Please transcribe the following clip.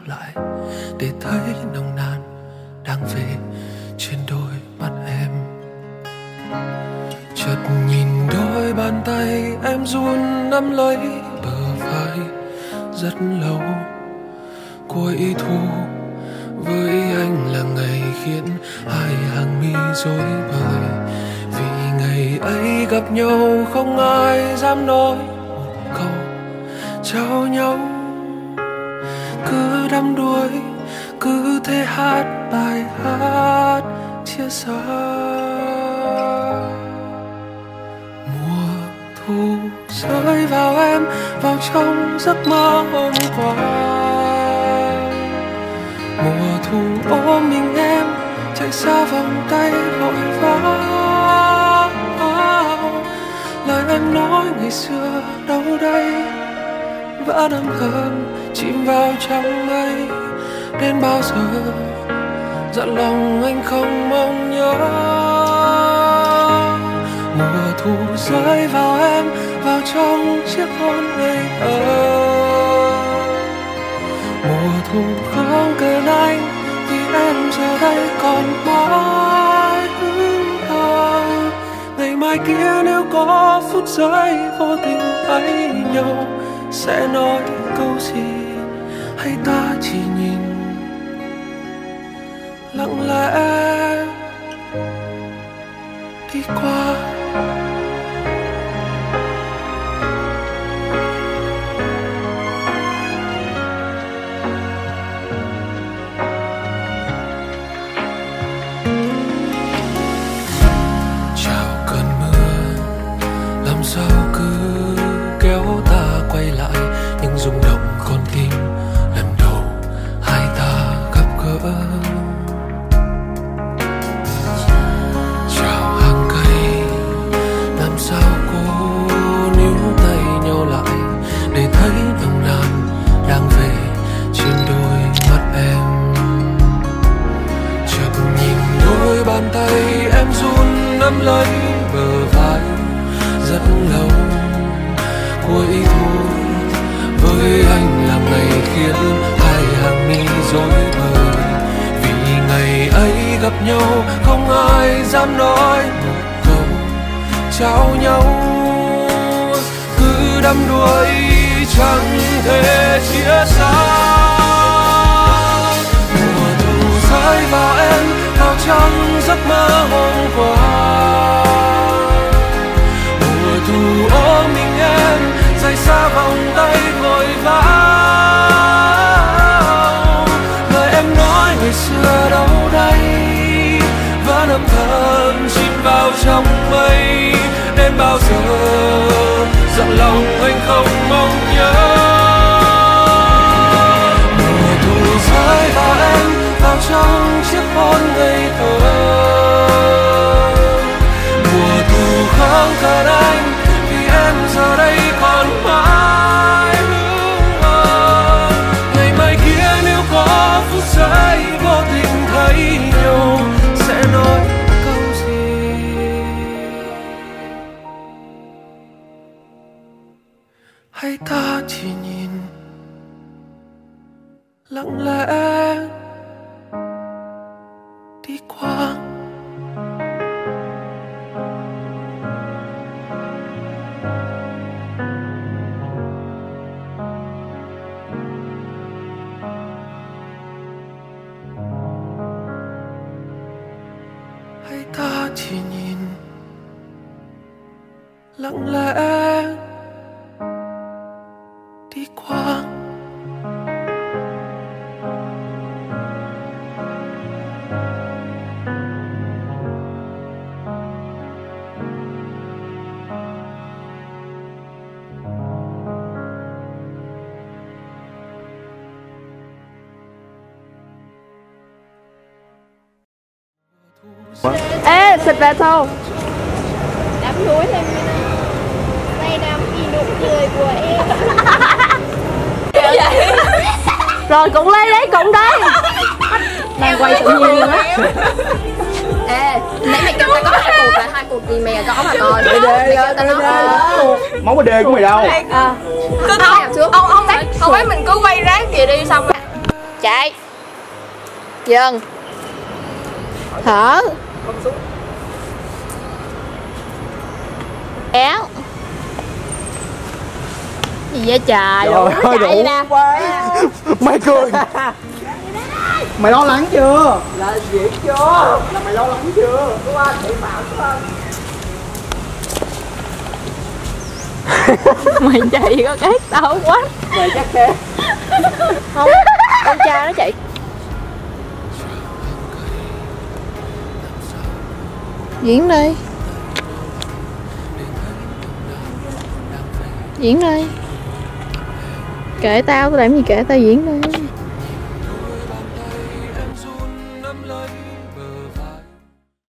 lại để thấy nồng nàn đang về trên đôi mắt em. Chợt nhìn đôi bàn tay em run nắm lấy bờ vai rất lâu. Cuối thu với anh là ngày khiến hai hàng mi rối bời, vì ngày ấy gặp nhau không ai dám nói một câu trao nhau. Cứ đắm đuối cứ thế hát bài hát chia xa. Mùa thu rơi vào em, vào trong giấc mơ hôm qua. Mùa thu ôm mình em, chạy xa vòng tay vội vã. Lời em nói ngày xưa đâu đây, vẫn âm thầm chìm vào trong mây. Đến bao giờ dặn lòng anh không mong nhớ. Mùa thu rơi vào em, vào trong chiếc hôn ngây thơ. Mùa thu không cần anh, vì em giờ đây còn mãi hững hờ. Ngày mai kia nếu có phút giây vô tình thấy nhau, sẽ nói câu gì hay ta chỉ nhìn lặng lẽ đi qua. Chào cơn mưa làm sao cứ kéo ta quay lại những rung động con tim lần đầu hai ta gặp gỡ. Chào hàng cây làm sao cô níu tay nhau lại để thấy nồng nàn đang về trên đôi mắt em. Chợt nhìn đôi bàn tay em run nắm lấy bờ vai rất lâu. Cuối thu với anh là ngày khiến hai hàng mi rối bời, vì ngày ấy gặp nhau không ai dám nói một câu trao nhau. Cứ đắm đuối chẳng thể chia xa. Mùa thu rơi vào em, vào trong giấc mơ hôm qua. Mùa thu ôm mình em, rời xa vòng tay vội vã. Lời em nói ngày xưa đâu đây, vẫn âm thầm chìm vào trong mây. Đến bao giờ dặn lòng anh không mong nhớ. Mùa thu rơi vào em, vào trong chiếc hôn ngây thơ. Mùa thu không cần anh, vì em giờ đây còn mãi hững hờ. Ngày mai kia nếu có phút giây vô tình thấy nhau, sẽ nói câu gì hay ta chỉ nhìn lặng lẽ đi qua. Hay ta chỉ nhìn lặng lẽ đi qua. Ê, xịt về thôi. Đắm đuối thêm say đắm vì nụ cười của em. Rồi cũng lấy đấy, cũng đấy. Đang quay tự nhiên luôn á. Ê, nãy mày kêu tao có hai cuộc gì mày có mà coi. Mày kêu tao nói món bê đê của mày đâu? Ông ấy mình cứ quay ráng kìa đi xong. chạy. Dừng. Thở. Kéo. Gì vậy trời? Trời ơi, đủ quá. Mày cười. Mày lo lắng chưa? Là việc chưa? Là mày lo lắng chưa? Của anh bị bảo của anh. Mày chạy có cái tao quá. Mày chắc thế. Không, con cha nó chạy. Diễn đi. Diễn đi. Kệ tao làm gì kệ tao, diễn đi.